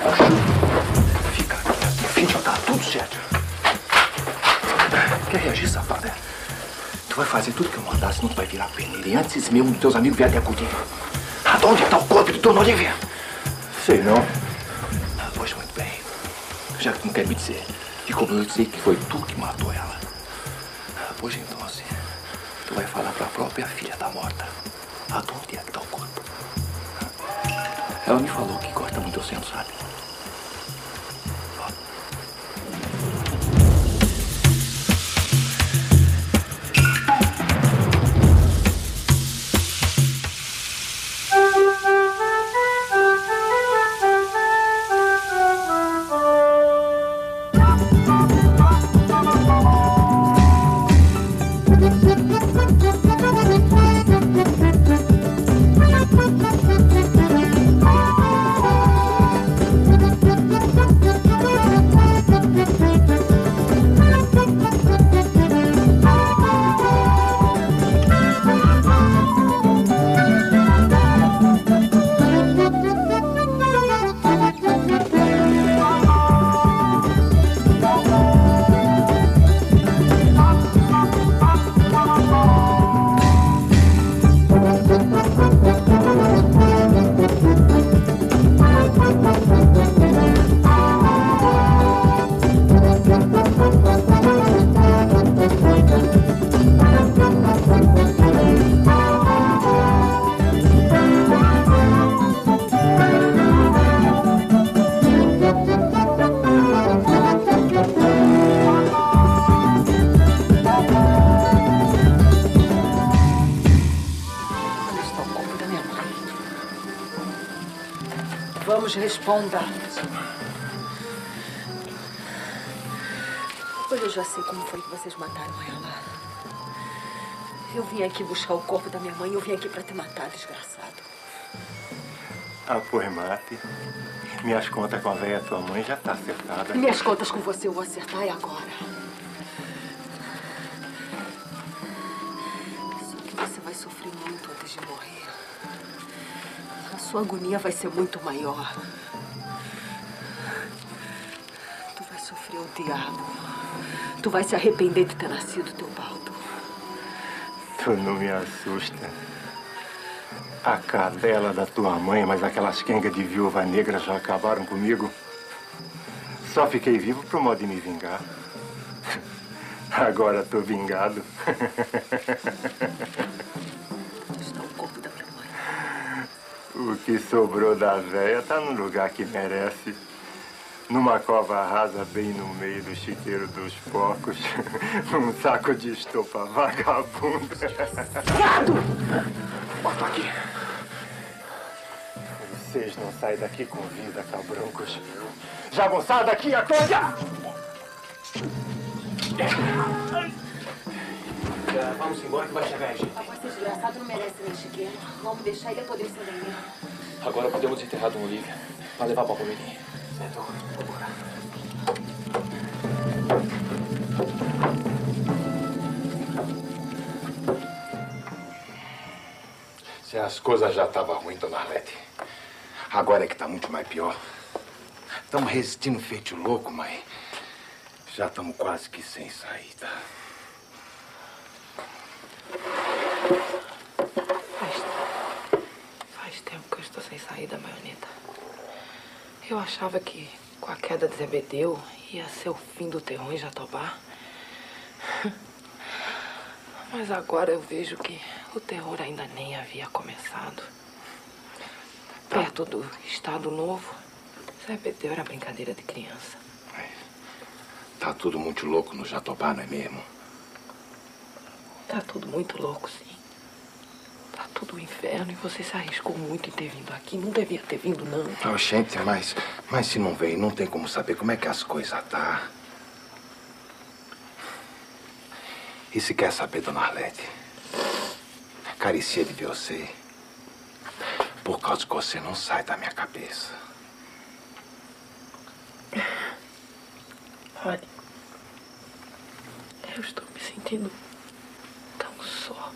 Fica aqui, filho, já tá tudo certo. Quer reagir, safada? Tu vai fazer tudo que eu mandar, senão tu vai virar peneira. E antes mesmo dos teus amigos vierem até acudir. Onde está o corpo de Dona Olivia? Sei não. Pois muito bem. Já que tu não quer me dizer, e como eu dizer que foi tu que matou ela, pois então assim, tu vai falar pra própria filha da morta. Aonde é que tá o corpo? Ela me falou que gosta muito do centro, sabe? Responda. Pois eu já sei como foi que vocês mataram ela. Eu vim aqui buscar o corpo da minha mãe. Eu vim aqui pra te matar, desgraçado. Ah, pois mate. Minhas contas com a velha tua mãe já tá acertada. Minhas contas com você eu vou acertar e agora. Só que você vai sofrer muito antes de morrer. A sua agonia vai ser muito maior. Tu vai sofrer o diabo. Tu vai se arrepender de ter nascido, Teobaldo. Tu não me assusta. A cadela da tua mãe, mas aquelas quengas de viúva negra já acabaram comigo. Só fiquei vivo pro modo de me vingar. Agora tô vingado. Está o corpo da minha mãe. O que sobrou da véia tá no lugar que merece. Numa cova rasa bem no meio do chiqueiro dos porcos. Num saco de estopa vagabunda. Gado! Bota aqui. Vocês não saem daqui com vida, cabroncos. Jagunçada aqui, acorda! Vamos embora que vai chegar a gente. Esse desgraçado não merece nem chiqueiro. Vamos deixar ele apodrecer daí. Agora podemos desenterrar Dona Olivia. Vai levar para o Palmeirinho. Certo? Vambora. Se as coisas já estavam ruins, Dona Arlete, agora é que tá muito mais pior. Estamos resistindo feito louco, mas já estamos quase que sem saída. Faz tempo que eu estou sem saída, Maioneta. Eu achava que com a queda de Zebedeu ia ser o fim do terror em Jatobá. Mas agora eu vejo que o terror ainda nem havia começado. Perto do Estado Novo, Zebedeu era brincadeira de criança. Tá tudo muito louco no Jatobá, não é mesmo? Tá tudo muito louco, sim. Tá tudo um inferno e você se arriscou muito em ter vindo aqui. Não devia ter vindo, não. Oh, gente, mas se não veio, não tem como saber como é que as coisas tá. E se quer saber, Dona Arlete, carecia de ver você por causa que você não sai da minha cabeça. Olha, eu estou me sentindo tão só.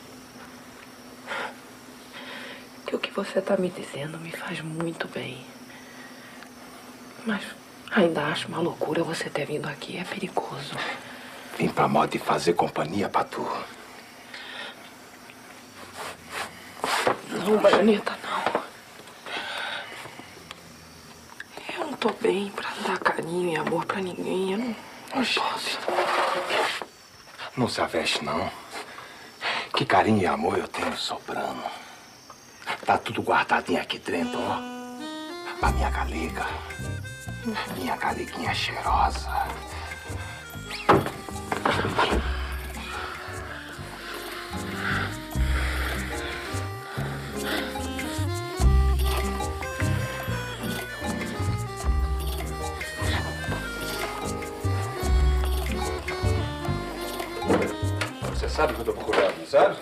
Que o que você está me dizendo me faz muito bem. Mas ainda acho uma loucura você ter vindo aqui. É perigoso. Vim pra modo de fazer companhia pra tu. Não, Baioneta, não. Eu não tô bem pra dar carinho e amor pra ninguém. Eu não posso. Não se aveste, não. Que carinho e amor eu tenho sobrando. Tá tudo guardadinho aqui dentro, ó. Pra minha galega. Minha galeguinha cheirosa. Você sabe o que eu tô procurando, não sabe?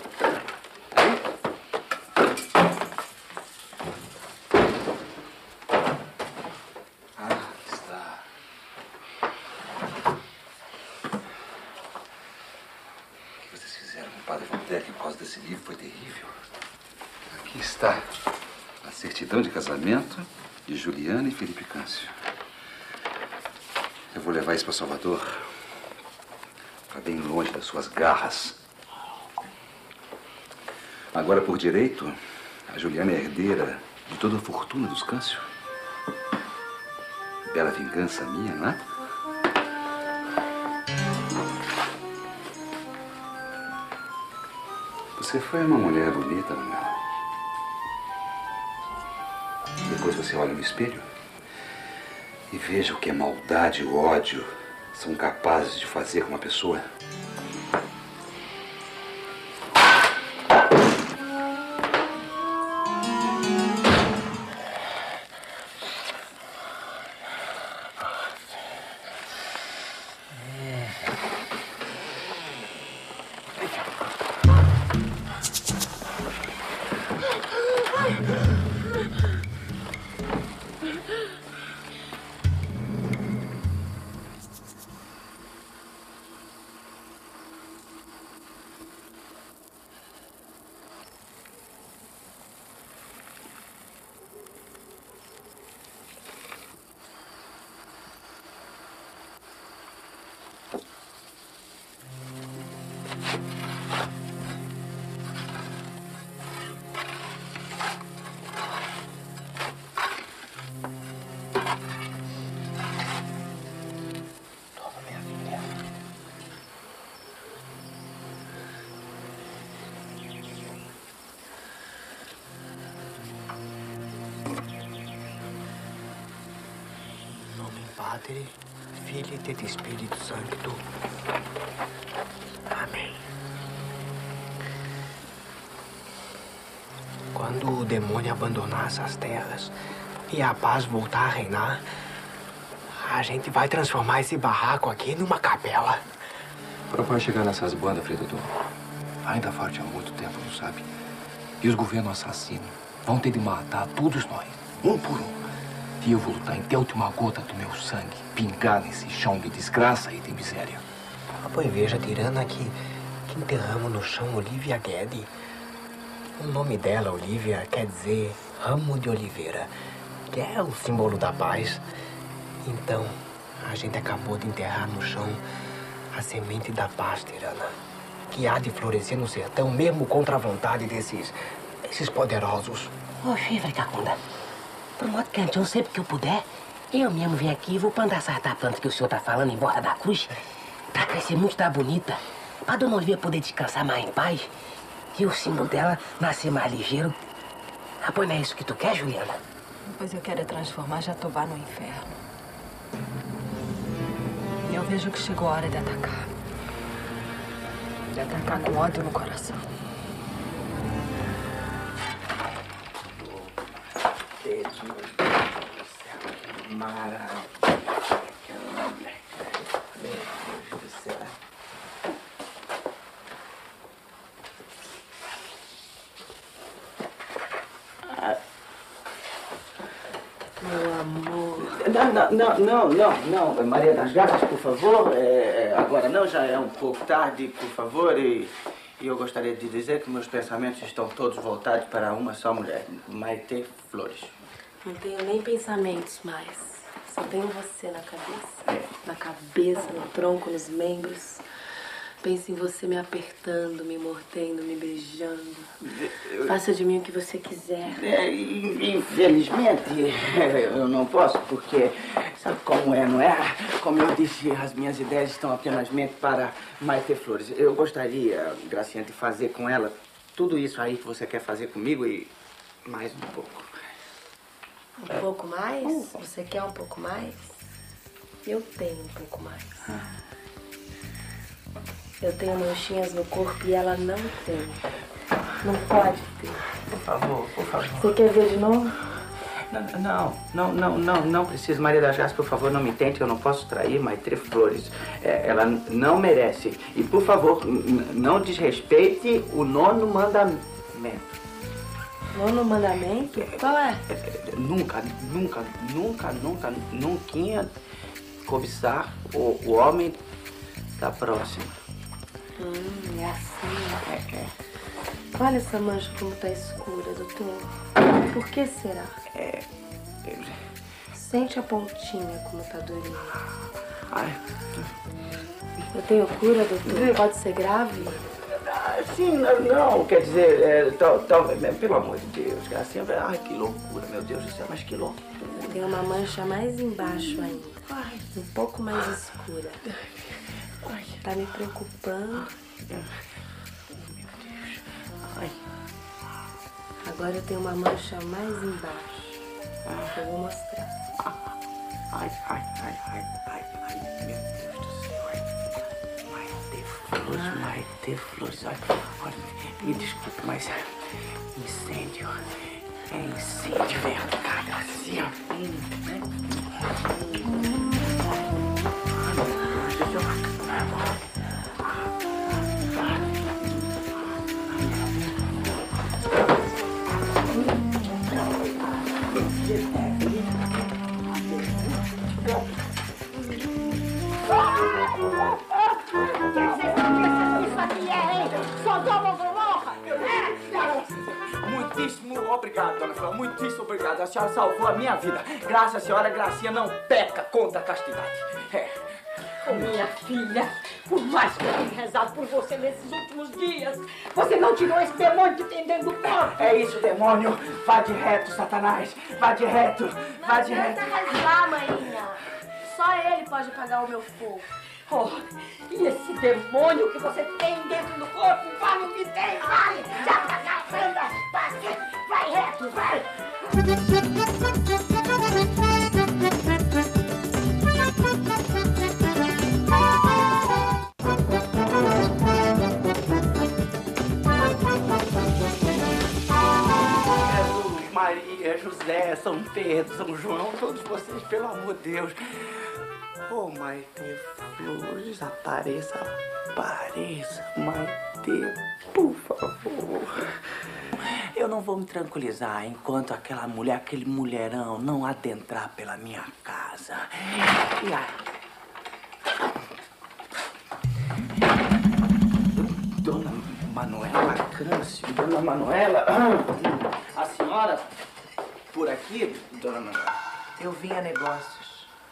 Desse livro foi terrível. Aqui está a certidão de casamento de Juliana e Felipe Câncio. Eu vou levar isso para Salvador, para bem longe das suas garras. Agora, por direito, a Juliana é herdeira de toda a fortuna dos Câncio. Bela vingança minha, não é? Você foi uma mulher bonita, Manuela. Depois você olha no espelho e veja o que a maldade e o ódio são capazes de fazer com uma pessoa. Padre, Filho e Espírito Santo. Amém. Quando o demônio abandonar essas terras e a paz voltar a reinar, a gente vai transformar esse barraco aqui numa capela. Pra vai chegar nessas bandas, Frei Doutor? Ainda falta muito tempo, não sabe? E os governos assassinos vão ter de matar todos nós, um por um. E eu vou lutar até a última gota do meu sangue pingar nesse chão de desgraça e de miséria. Pois veja, tirana, que enterramos no chão Olivia Guedes. O nome dela, Olivia, quer dizer ramo de oliveira, que é o símbolo da paz. Então, a gente acabou de enterrar no chão a semente da paz, tirana, que há de florescer no sertão, mesmo contra a vontade desses poderosos. Ô, Frei Cacunda, por modo que então, sempre que eu puder, eu mesmo venho aqui e vou plantar essa planta que o senhor tá falando em volta da cruz, pra crescer muito, tá bonita, pra Dona Olivia poder descansar mais em paz e o símbolo dela nascer mais ligeiro. Ah, pois não é isso que tu quer, Juliana? Pois eu quero é transformar Jatobá no inferno. E eu vejo que chegou a hora de atacar. De atacar com ódio no coração. Deus do céu, que maravilha. Meu Deus do céu. Meu amor. Não. Maria das Graças, por favor. Agora não, já é um pouco tarde, por favor. E eu gostaria de dizer que meus pensamentos estão todos voltados para uma só mulher, Maite Flores. Não tenho nem pensamentos mais. Só tenho você na cabeça. Na cabeça, no tronco, nos membros. Penso em você me apertando, me mordendo, me beijando. Faça de mim o que você quiser. Infelizmente, eu não posso, porque sabe como é, não é? Como eu disse, as minhas ideias estão apenas para Maite Flores. Eu gostaria, Gracinha, de fazer com ela tudo isso aí que você quer fazer comigo e mais um pouco. Um pouco mais? Você quer um pouco mais? Eu tenho um pouco mais. Eu tenho manchinhas no corpo e ela não tem. Não pode ter. Por favor, por favor. Você quer ver de novo? Não precisa. Maria das Graças, por favor, não me tente. Eu não posso trair Maite Flores. Ela não merece. E, por favor, não desrespeite o 9º mandamento. 9º mandamento? Qual é? Nunca cobiçar o homem da próxima. É assim. Olha essa mancha como tá escura, doutor. Por que será? Sente a pontinha como tá durinha. Eu tenho cura, doutor? Pode ser grave? Sim, não, quer dizer, talvez, pelo amor de Deus, Gracinha. Ai, que loucura, meu Deus do céu, mas que loucura. Tem uma mancha mais embaixo ainda. Um pouco mais escura. Tá me preocupando. Meu Deus. Ai. Agora eu tenho uma mancha mais embaixo. Eu vou mostrar. Ai, meu Deus do céu. Maite Flores. Olha, me desculpe, mas incêndio. É incêndio, vem cá, Gracinha. Muitíssimo obrigado, dona Flor. Muitíssimo obrigado. A senhora salvou a minha vida. Graças à senhora, Gracinha não peca contra a castidade. Minha filha, por mais que eu tenha rezado por você nesses últimos dias, você não tirou esse demônio que tem dentro do corpo. É isso, demônio. Vá de reto, Satanás. Vá de reto. Vá de reto. Não adianta rezar, mainha. Só ele pode apagar o meu fogo. Oh, e esse demônio que você tem dentro do corpo, fala o que tem, vai! Já, anda, vai reto, vai! Jesus, Maria, José, São Pedro, São João, todos vocês, pelo amor de Deus. Oh, Maite Flores, apareça, Maite, por favor. Eu não vou me tranquilizar enquanto aquela mulher, aquele mulherão não adentrar pela minha casa. E aí? Dona Manuela Câncio, Dona Manuela, a senhora, por aqui, Dona Manuela? Eu vim a negócios.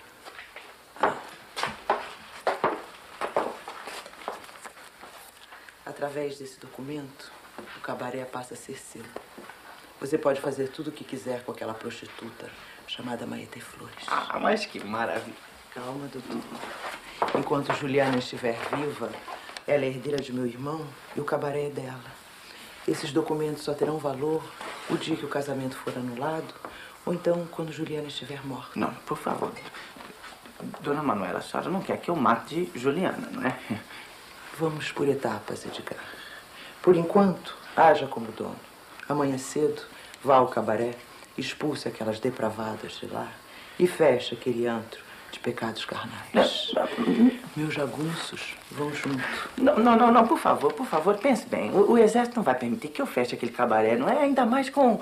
Através desse documento, o cabaré passa a ser seu. Você pode fazer tudo o que quiser com aquela prostituta chamada Maite Flores. Ah, mas que maravilha. Calma, doutor. Enquanto Juliana estiver viva, ela é herdeira de meu irmão e o cabaré é dela. Esses documentos só terão valor o dia que o casamento for anulado ou então quando Juliana estiver morta. Não, por favor. Dona Manuela, a senhora não quer que eu mate Juliana, não é? Vamos por etapas, Edgar. Por enquanto, haja como dono. Amanhã cedo, vá ao cabaré, expulse aquelas depravadas de lá e feche aquele antro de pecados carnais. Meus jagunços vão junto. Não, por favor, pense bem. O exército não vai permitir que eu feche aquele cabaré, não é? Ainda mais com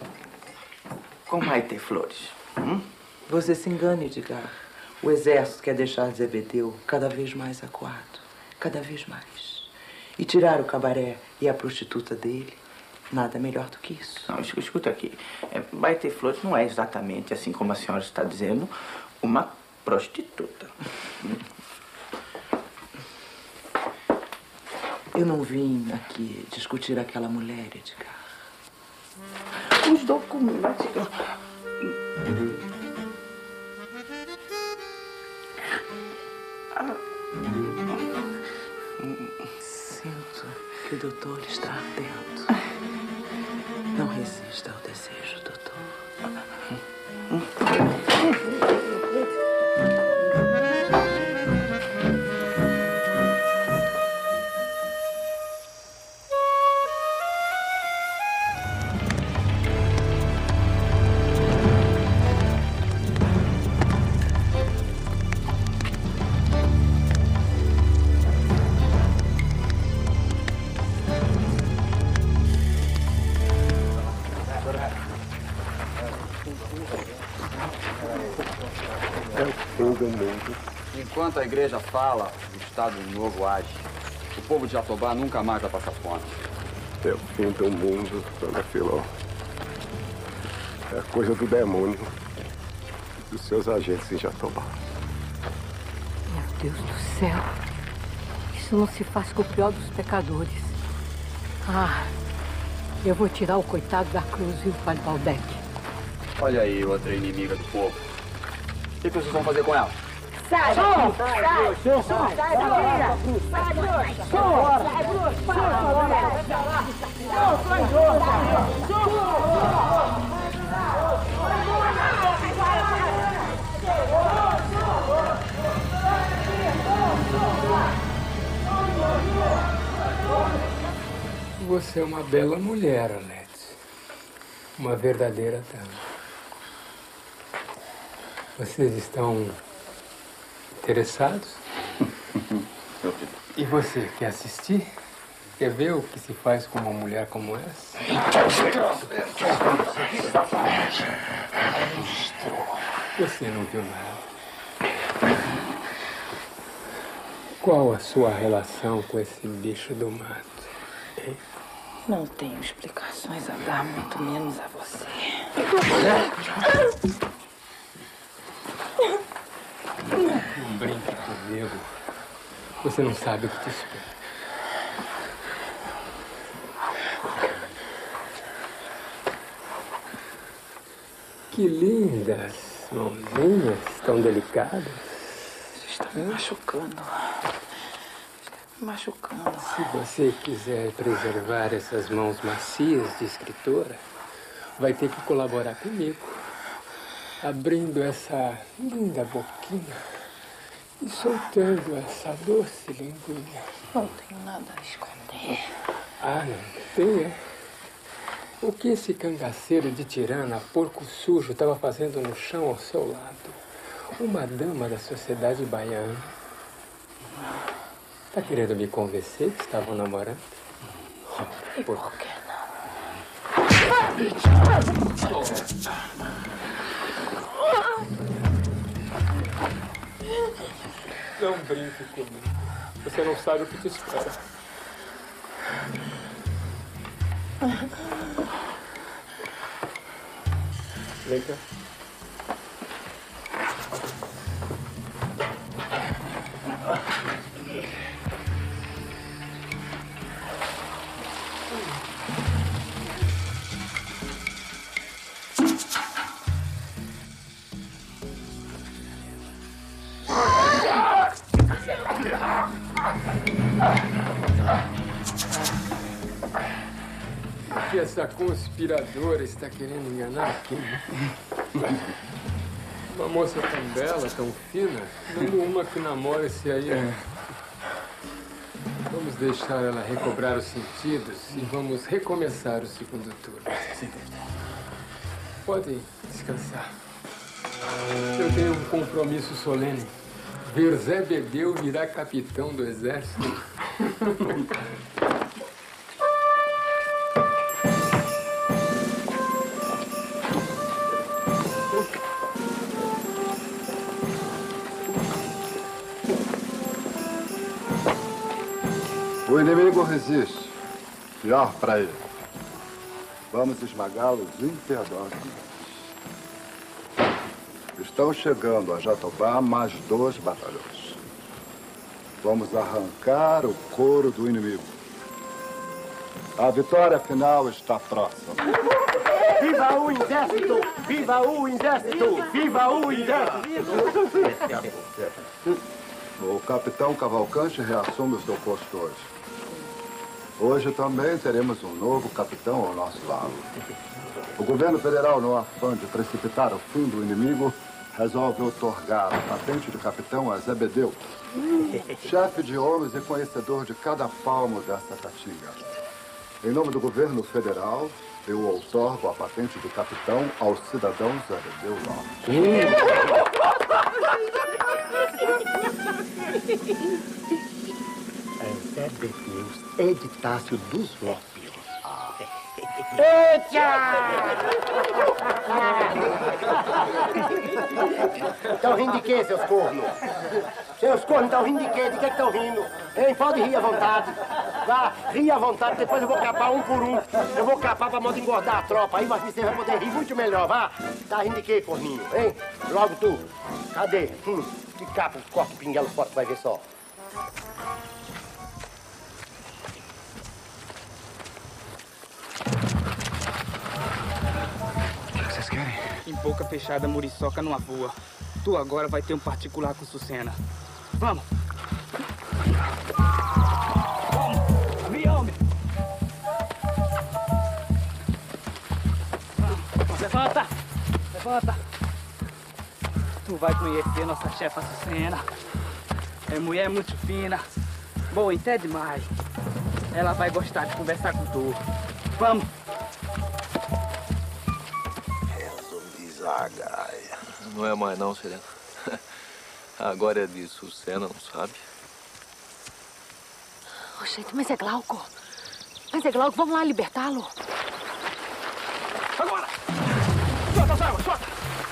Maite Flores. Você se engana, Edgar. O exército quer deixar Zebedeu cada vez mais acuado. Cada vez mais. E tirar o cabaré e a prostituta dele, nada melhor do que isso. Não, escuta aqui. Maite Flores não é exatamente, assim como a senhora está dizendo, Uma prostituta. Eu não vim aqui discutir aquela mulher, Edgar. Os documentos. Sinto que o doutor está atento. Não resista ao desejo, doutor. Enquanto a igreja fala, o Estado Novo age. O povo de Jatobá nunca mais vai passar fome. É o fim do mundo, dona Filó. É coisa do demônio e dos seus agentes em Jatobá. Meu Deus do céu. Isso não se faz com o pior dos pecadores. Ah, eu vou tirar o coitado da cruz, viu, Padre Baldeque? Olha aí, outra inimiga do povo. O que vocês vão fazer com ela? Sai! Sai! Sai! Sai! Sai! Você é uma bela mulher, Alex. Uma verdadeira dama. Vocês estão interessados? E você, quer assistir? Quer ver o que se faz com uma mulher como essa? Você não viu nada. Qual a sua relação com esse bicho do mato? Hein? Não tenho explicações a dar, muito menos a você. Não brinque comigo. Você não sabe o que te espera. Que lindas mãozinhas, tão delicadas. Você está me machucando. Está me machucando. Se você quiser preservar essas mãos macias de escritora, vai ter que colaborar comigo. Abrindo essa linda boquinha e soltando essa doce linguinha. Não tenho nada a esconder. Ah, não tem, é? O que esse cangaceiro de tirana, porco sujo, estava fazendo no chão ao seu lado? Uma dama da sociedade baiana. Tá querendo me convencer que estavam namorando? E por que Não brinque comigo. Você não sabe o que te espera. Vem cá. O que essa conspiradora está querendo enganar aqui? Uma moça tão bela, tão fina, dando uma que namora esse aí. Vamos deixar ela recobrar os sentidos e vamos recomeçar o segundo turno. Podem descansar. Eu tenho um compromisso solene. Ver Zé Bedeu virar capitão do exército. O inimigo resiste. Pior para ele. Vamos esmagá-los imperdoavelmente. Estão chegando a Jatobá mais 2 batalhões. Vamos arrancar o couro do inimigo. A vitória final está próxima. Viva o exército! Viva o exército! Viva o exército! O capitão Cavalcante reassume o seu posto hoje. Hoje também teremos um novo capitão ao nosso lado. O governo federal, no afã de precipitar o fim do inimigo, resolve otorgar a patente de capitão a Zebedeu, chefe de homens e conhecedor de cada palmo dessa caatinga. Em nome do governo federal, eu outorgo a patente de capitão ao cidadão Zebedeu Lopes. É Zebedeu Editácio dos Lopes. Estão rindo de quê, seus cornos? Seus cornos estão rindo de quê? De que estão rindo? Hein? Pode rir à vontade. Vá, rir à vontade, depois eu vou capar um por um. Eu vou capar pra modo engordar a tropa. Aí você vai poder rir muito melhor, vá. Tá rindo de quê, corninho? Hein? Logo tu. Cadê? Que capa, corta o pinguelo fora, vai ver só. O que vocês querem? Em boca fechada, muriçoca numa voa. Tu agora vai ter um particular com Sucena. Vamos! Vamos! Avião! Levanta! Levanta! Tu vai conhecer nossa chefa Sucena. É mulher muito fina. Boa até demais. Ela vai gostar de conversar com tu. Vamos! Não é mais não, Serena. Agora é de Sucena, não sabe? Ô, gente, mas é Glauco. Mas é Glauco, vamos lá libertá-lo. Agora! Solta as águas, solta!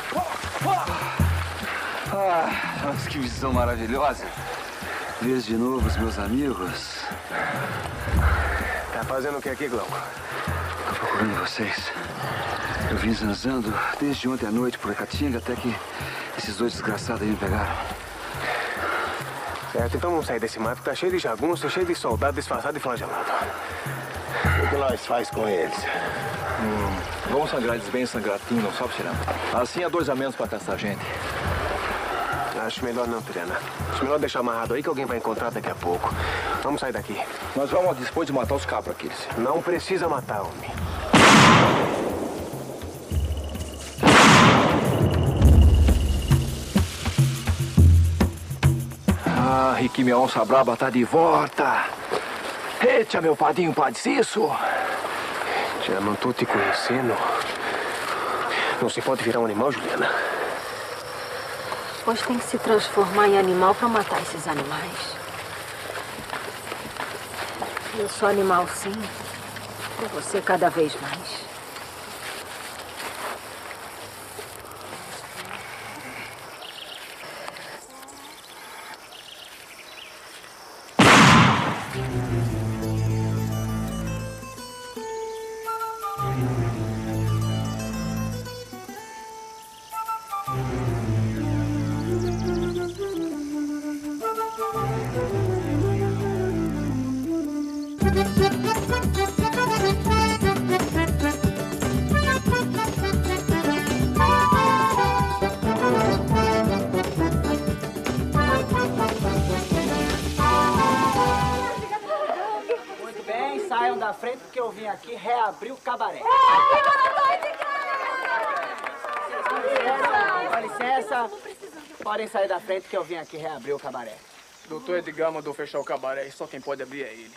Ah, mas que visão maravilhosa. Ver de novo os meus amigos. Tá fazendo o que aqui, Glauco? Tô procurando vocês. Eu vim zanzando desde ontem à noite por Caatinga até que esses 2 desgraçados aí me pegaram. Certo, então vamos sair desse mato que tá cheio de jagunço, cheio de soldado disfarçado e flagelado. O que nós faz com eles? Vamos sangrar eles bem sangradinho, não sabe, Serena? Assim é 2 a menos pra testar a gente. Acho melhor não, Tirana. Acho melhor deixar amarrado aí que alguém vai encontrar daqui a pouco. Vamos sair daqui. Nós vamos depois de matar os cabras, aqueles. Não precisa matar, homem. Ah, Riqui, minha onça braba tá de volta. Eita, meu padrinho, pode isso? Já não tô te conhecendo. Não se pode virar um animal, Juliana. Pois tem que se transformar em animal pra matar esses animais. Eu sou animal, sim. E você cada vez mais. Da frente porque eu vim aqui reabrir o cabaré. Com licença. Podem sair da frente que eu vim aqui reabrir o cabaré. Doutor Edgar mandou fechar o cabaré e só quem pode abrir é ele.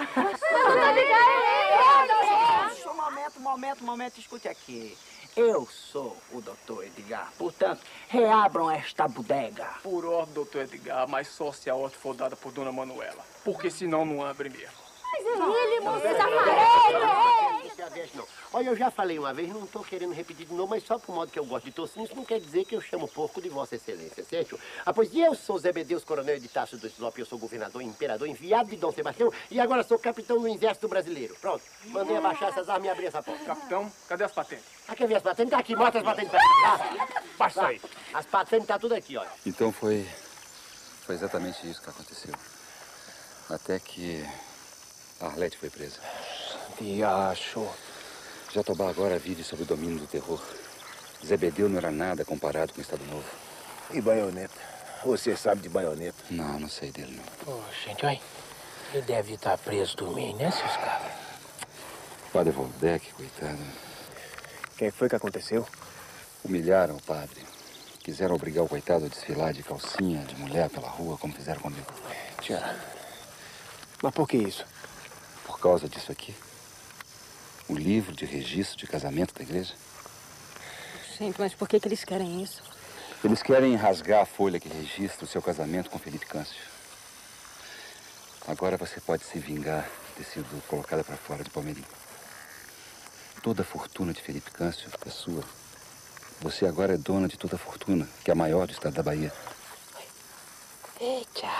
Momento, escute aqui. Eu sou o doutor Edgar, portanto, reabram esta bodega. Por ordem, doutor Edgar, mas só se a ordem for dada por dona Manuela. Porque senão não abre mesmo. Mas ele, moço, desaparece! Olha, eu já falei uma vez, não estou querendo repetir de novo, mas só por modo que eu gosto de tocinho, isso não quer dizer que eu chamo porco de Vossa Excelência, certo? Ah, pois eu sou Zebedeus, coronel de Tasso do Sinop, eu sou governador, imperador, enviado de Dom Sebastião e agora sou capitão do Exército Brasileiro. Pronto, mandei abaixar essas armas e abrir essa porta. Capitão, cadê as patentes? Ah, quer ver as patentes? Tá aqui, mostra as patentes pra cá. Baixa aí. As patentes tá tudo aqui, olha. Então foi exatamente isso que aconteceu. Até que a Arlete foi presa. Diacho. Jatobá agora vive sob o domínio do terror. Zebedeu não era nada comparado com o Estado Novo. E Baioneta? Você sabe de Baioneta? Não, não sei dele, não. Oh, gente, olha. Ele deve estar preso dormindo, né, seus caras? Padre Valdec, coitado. O que foi que aconteceu? Humilharam o padre. Quiseram obrigar o coitado a desfilar de calcinha de mulher pela rua, como fizeram comigo. Tia, mas por que isso? Por causa disso aqui. O livro de registro de casamento da igreja. Gente, mas por que eles querem isso? Eles querem rasgar a folha que registra o seu casamento com Felipe Câncio. Agora você pode se vingar de ter sido colocada para fora de Palmeirinho. Toda a fortuna de Felipe Câncio é sua. Você agora é dona de toda a fortuna, que é a maior do estado da Bahia. Eita.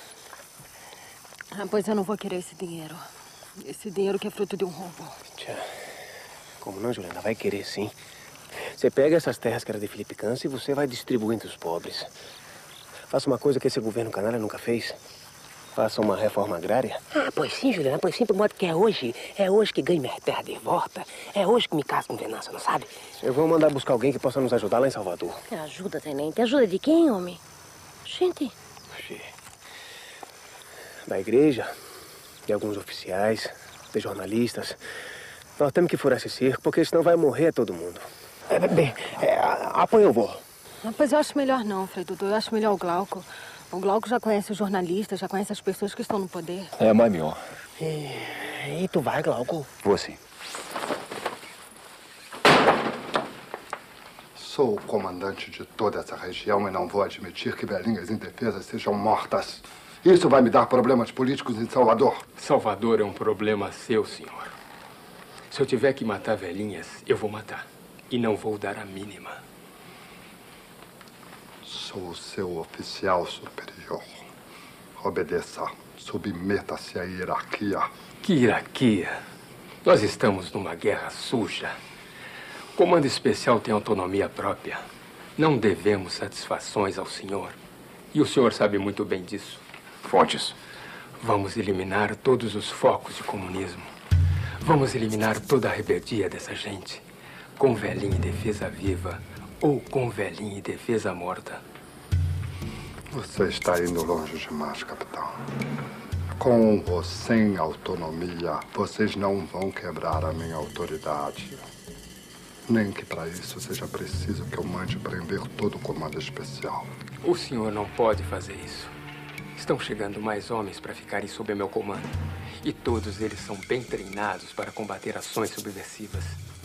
Ah, pois eu não vou querer esse dinheiro. Esse dinheiro que é fruto de um roubo. Tia, como não, Juliana? Vai querer, sim. Você pega essas terras que eram de Felipe Câncio e você vai distribuir entre os pobres. Faça uma coisa que esse governo canalha nunca fez. Faça uma reforma agrária. Ah, pois sim, Juliana, pois sim, por modo que é hoje que ganho minha terra de volta. É hoje que me caso com Venâncio, não sabe? Eu vou mandar buscar alguém que possa nos ajudar lá em Salvador. Que ajuda, tenente? Ajuda de quem, homem? Gente. Da igreja, de alguns oficiais, de jornalistas. Nós temos que furar esse circo, porque senão vai morrer todo mundo. Apoio eu vou. Ah, pois eu acho melhor não, Frei Dudu. Eu acho melhor o Glauco. O Glauco já conhece os jornalistas, já conhece as pessoas que estão no poder. É mais melhor. E tu vai, Glauco? Vou sim. Sou o comandante de toda essa região e não vou admitir que velhinhas indefesas sejam mortas. Isso vai me dar problemas políticos em Salvador. Salvador é um problema seu, senhor. Se eu tiver que matar velhinhas, eu vou matar. E não vou dar a mínima. Sou o seu oficial superior. Obedeça. Submeta-se à hierarquia. Que hierarquia? Nós estamos numa guerra suja. O comando especial tem autonomia própria. Não devemos satisfações ao senhor. E o senhor sabe muito bem disso. Fontes. Vamos eliminar todos os focos de comunismo. Vamos eliminar toda a rebeldia dessa gente. Com velhinha em defesa viva ou com velhinha em defesa morta. Você está indo longe demais, capitão. Com ou sem autonomia, vocês não vão quebrar a minha autoridade. Nem que para isso seja preciso que eu mande prender todo o comando especial. O senhor não pode fazer isso. Estão chegando mais homens para ficarem sob meu comando. E todos eles são bem treinados para combater ações subversivas.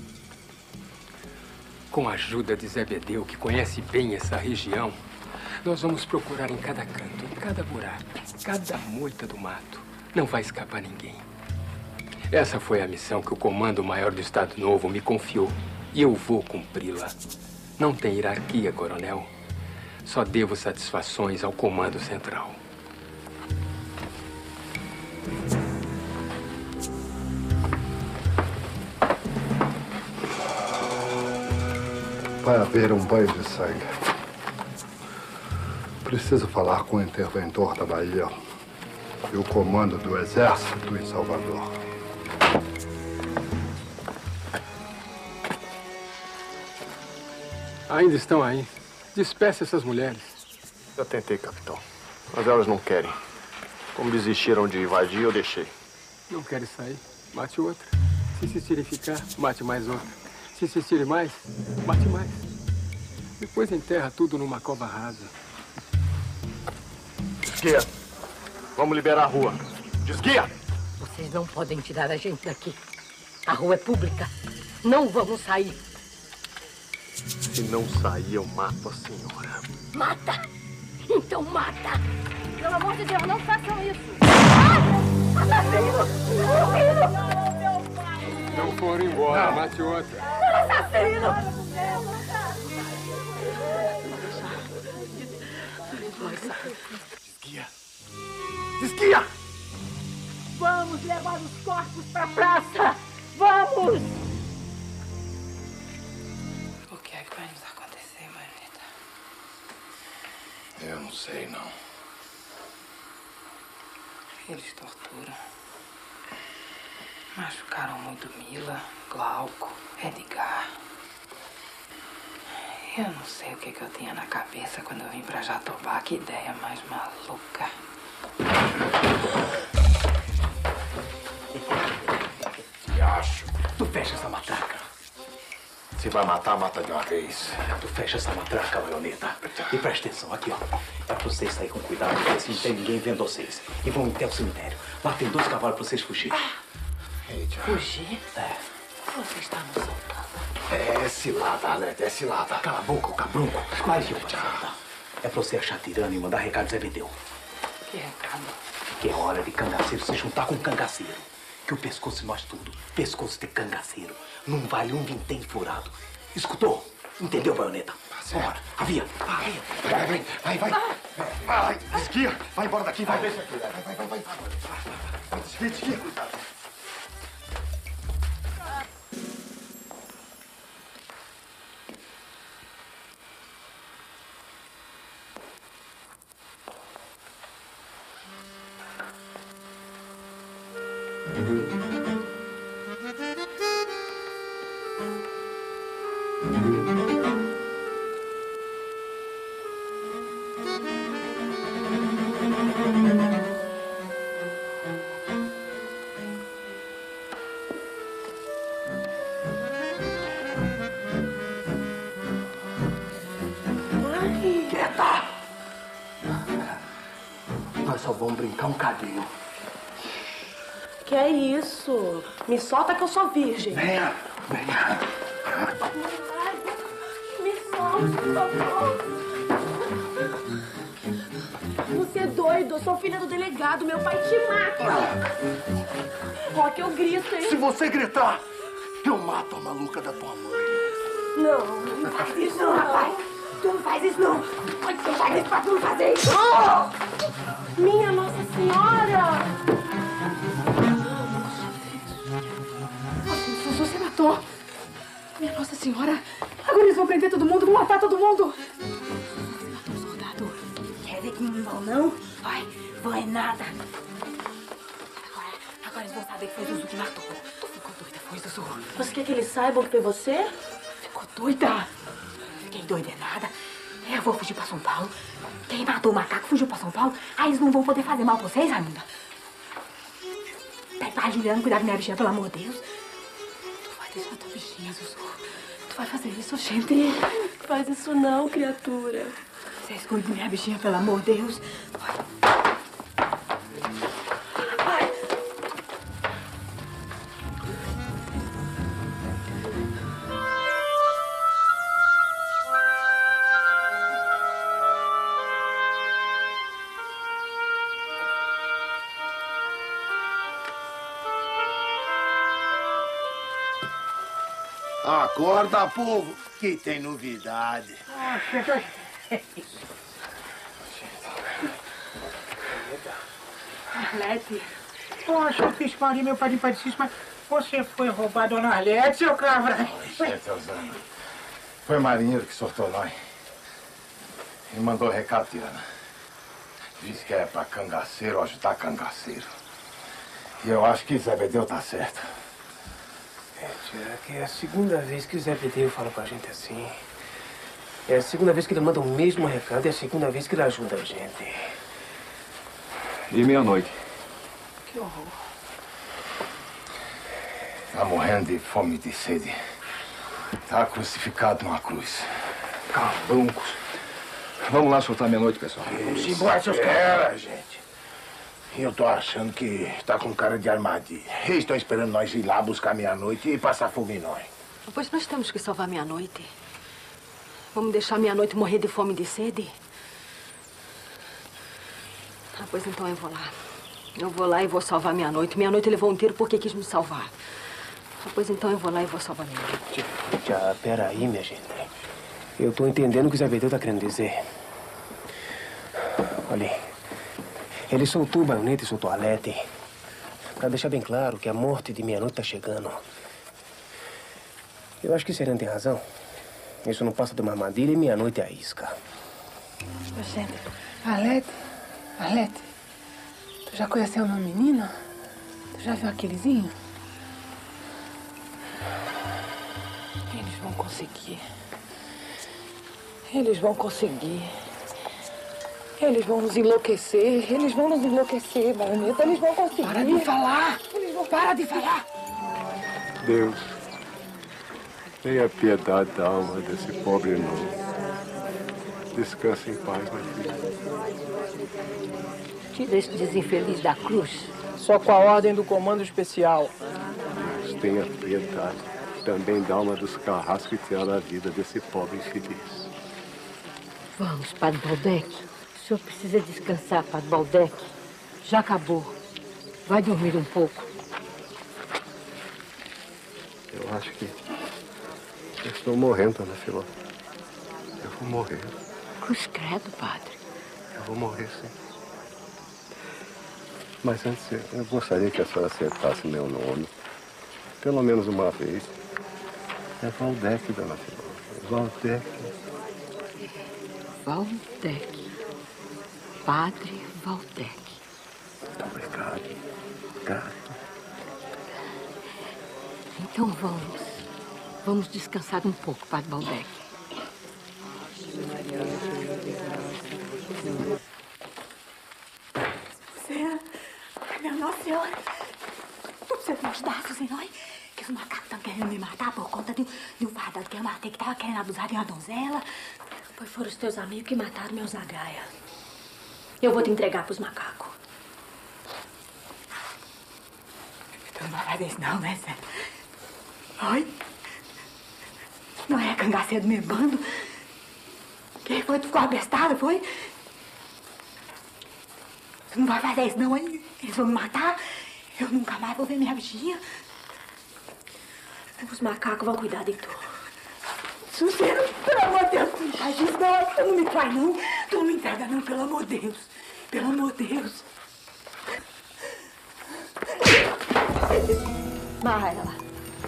Com a ajuda de Zebedeu, que conhece bem essa região, nós vamos procurar em cada canto, em cada buraco, em cada moita do mato. Não vai escapar ninguém. Essa foi a missão que o Comando Maior do Estado Novo me confiou. E eu vou cumpri-la. Não tem hierarquia, coronel. Só devo satisfações ao Comando Central. Vai haver um banho de sangue. Preciso falar com o interventor da Bahia e o comando do Exército em Salvador. Ainda estão aí. Despeça essas mulheres. Eu tentei, capitão. Mas elas não querem. Como desistiram de invadir, eu deixei. Não querem sair? Mate outra. Se insistirem em ficar, mate mais outra. Se insistirem mais, mate mais. Depois enterra tudo numa cova rasa. Desguia. Vamos liberar a rua. Desguia! Vocês não podem tirar a gente daqui. A rua é pública. Não vamos sair. Se não sair, eu mato a senhora. Mata! Então mata! Pelo amor de Deus, não façam isso! Assassino! Assassino! Não foram embora, mate outra. Assassino! Desguia! Desguia! Vamos levar os corpos pra praça! Vamos! O que é que vai nos acontecer, Margarida? Eu não sei, não. Eles torturam. Machucaram muito Mila, Glauco, Edgar. Eu não sei o que eu tinha na cabeça quando eu vim pra Jatobá. Que ideia mais maluca. Acho. Tu fecha essa matraca. Se vai matar, mata de uma vez. Tu fecha essa matraca, baioneta. E presta atenção, aqui, ó. É pra vocês saírem com cuidado, porque assim não tem ninguém vendo vocês. E vão até o cemitério. Lá tem 2 cavalos pra vocês fugirem. Fugir? É. Você está nos soltando. É cilada, Alete, é cilada. Cala a boca, o cabrunco. Mas eu vou te contar. É pra você achar tirano e mandar recado Zé Bedeu. Que recado? Que é hora de cangaceiro se juntar com cangaceiro. Que o pescoço nós tudo. Pescoço de cangaceiro. Não vale um vintém furado. Escutou? Entendeu, baioneta? Bora, avia. Vai, desguia. Vai embora daqui, vai. Vai. Desguia. Quieta! Nós só vamos brincar um cadinho. Que é isso? Me solta que eu sou virgem. Venha. Me solta, por favor. Você é doido, eu sou filha do delegado, meu pai te mata. Rock, eu grito, hein? Se você gritar, eu mato a maluca da tua mãe. Não faz isso não, rapaz. Tu não faz isso não. Pode deixar isso pra tu não fazer isso. Minha Nossa Senhora! Você matou. Minha Nossa Senhora. Agora eles vão prender todo mundo, vão matar todo mundo. Você matou um soldado. Quer ver que não vão, não? Vai, vão é nada. Agora eles vão saber que foi Zuzu que matou. Tu ficou doida, foi Zuzu. Você quer que eles saibam que foi você? Ficou doida? Fiquei doida é nada. Eu vou fugir pra São Paulo. Quem matou o macaco fugiu pra São Paulo. Aí eles não vão poder fazer mal pra vocês, Raimunda. Pede pra Juliana cuidar da minha bichinha, pelo amor de Deus. Tu vai deixar tua bichinha, Zuzu. Tu vai fazer isso, gente. Faz isso não, criatura. Vocês cuidem da minha bichinha, pelo amor de Deus. Acorda, povo, que tem novidade. Arlete. Poxa, eu fiz parir meu padrinho Padecista, mas você foi roubar Dona Arlete, seu cabra. Foi marinheiro que soltou nós. E mandou recado, Tirana. Disse que é pra cangaceiro ajudar cangaceiro. E eu acho que Zé Bedeu tá certo. Tia, que é a segunda vez que o Zé Bedeu fala com a gente assim. É a segunda vez que ele manda o mesmo recado e é a segunda vez que ele ajuda a gente. E meia-noite? Que horror. Tá morrendo de fome e de sede. Tá crucificado numa cruz. Cabuncos. Vamos lá soltar meia-noite, pessoal. Vamos embora, seus caras, gente. Eu tô achando que tá com cara de armadilha. Eles estão esperando nós ir lá buscar meia-noite e passar fogo em nós. Pois nós temos que salvar meia-noite. Vamos deixar meia-noite morrer de fome e de sede? Ah, pois então eu vou lá. Eu vou lá e vou salvar meia-noite. Meia-noite levou um tiro porque quis me salvar. Pois então eu vou lá e vou salvar ele. Já, peraí, minha gente. Eu tô entendendo o que o Zé Bedeu tá querendo dizer. Olha, ele soltou o baionete e soltou a Lete pra deixar bem claro que a morte de Meia-Noite tá chegando. Eu acho que o Sereno tem razão. Isso não passa de uma armadilha e Meia-Noite é a isca. Gente, Alete, tu já conheceu uma menina? Tu já viu aquelezinho? Eles vão conseguir. Eles vão conseguir. Eles vão nos enlouquecer. Eles vão nos enlouquecer, baioneta. Eles vão conseguir. Para de falar. Para de falar. Deus, tenha piedade da alma desse pobre novo. Descanse em paz, meu filho. Tira esse desinfeliz da cruz. Só com a ordem do comando especial. Deus, tenha piedade também da alma dos carrascos que tiraram a vida desse pobre infeliz. Vamos, Padre Baldec. O senhor precisa descansar, Padre Baldec. Já acabou. Vai dormir um pouco. Eu acho que eu estou morrendo, Dona Filó. Eu vou morrer. Cruz credo, Padre. Eu vou morrer, sim. Mas antes, eu gostaria que a senhora acertasse meu nome. Pelo menos uma vez. É Valdec, Dona Filó. Valdec. Valdec. Padre Valdec. Muito obrigado. Obrigado. Então vamos. Vamos descansar um pouco, Padre Baldec. Minha Nossa Senhora. Tu precisa me ajudar, Suzenói. Que os macacos estão querendo me matar por conta de um fardado que eu matei que tava querendo abusar de uma donzela. Pois foram os teus amigos que mataram meu zagaia. Eu vou te entregar pros macacos. Tu não vai fazer isso não, né, Zé? Oi? Não é a cangaceira do meu bando? Quem foi? Tu ficou abestada, foi? Tu não vai fazer isso não, hein? Eles vão me matar. Eu nunca mais vou ver minha bichinha. Os macacos vão cuidar de tu. Suceiro, pelo amor de Deus, tu não faz isso não. Tu não me traz não. Tu não me entrega não, pelo amor de Deus. Pelo amor de Deus. Marra ela.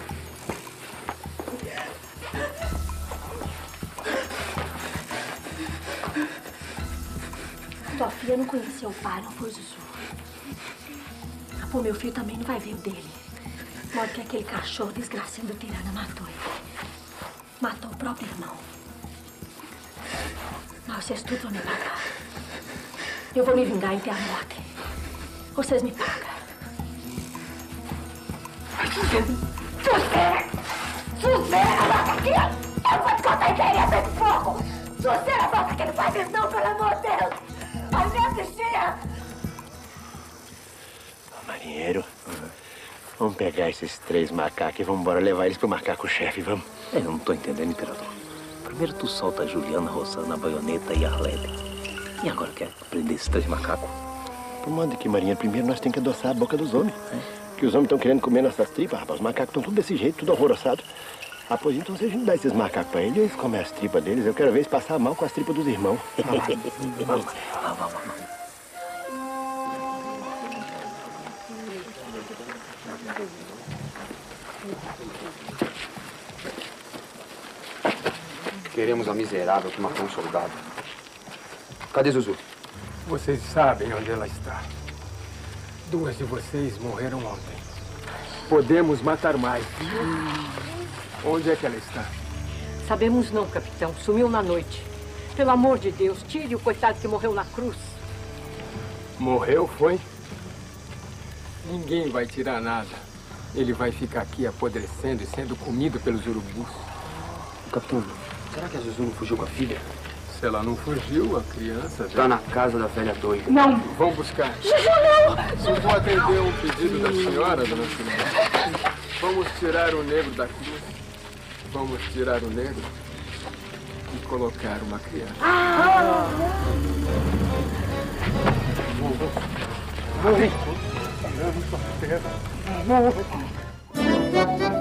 Tua filha não conheceu o pai, não foi, Zuzu? Ah, pô, meu filho também não vai ver o dele. De modo que aquele cachorro desgraçado do tirano matou ele. Matou o próprio irmão. Mas vocês tudo vão me pagar. Eu vou me vingar em ter a morte. Vocês me pagam. Suzana, volta aqui! Eu vou te contar a experiência de fogo! Suzana, volta aqui, não faz isso não, pelo amor de Deus! Ai, minha bichinha! Marinheiro, vamos pegar esses 3 macacos e vamos embora levar eles pro macaco-chefe, vamos? Eu não tô entendendo, Imperador. Primeiro tu solta a Juliana, Rosana, a baioneta e a Arlete. E agora quer prender esses 3 macacos? Por modo que, marinheiro, primeiro nós temos que adoçar a boca dos homens. Que os homens estão querendo comer nossas tripas, rapaz. Os macacos estão tudo desse jeito, tudo alvoroçado. Ah, pois então se a gente dá esses macacos pra eles, eles comem as tripas deles. Eu quero ver eles passar mal com as tripas dos irmãos. Vamos. Queremos a miserável que matou um soldado. Cadê Zuzu? Vocês sabem onde ela está. 2 de vocês morreram ontem. Podemos matar mais. Onde é que ela está? Sabemos não, capitão. Sumiu na noite. Pelo amor de Deus, tire o coitado que morreu na cruz. Morreu, foi? Ninguém vai tirar nada. Ele vai ficar aqui apodrecendo e sendo comido pelos urubus. Capitão, será que a Zuzu não fugiu com a filha? Se ela não fugiu, a criança... Está na casa da velha doida. Não! Vão buscar. Zuzu, não! Se vou atender um pedido da senhora, dona Filomena. Vamos tirar o negro da cruz. Vamos tirar o negro e colocar uma criança. Vamos.